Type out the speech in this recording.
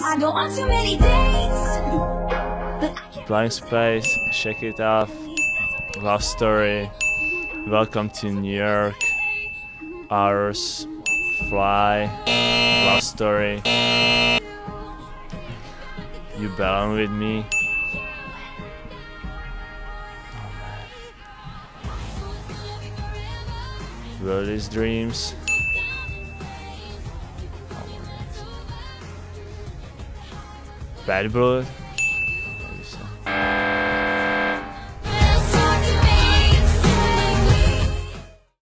I don't want too many dates, but I can't. Blank Space, Shake It Off, Love Story, Welcome to New York, Ours, Fly, Love Story, You Belong With Me. Oh man. Wildest Dreams. Bad Blood.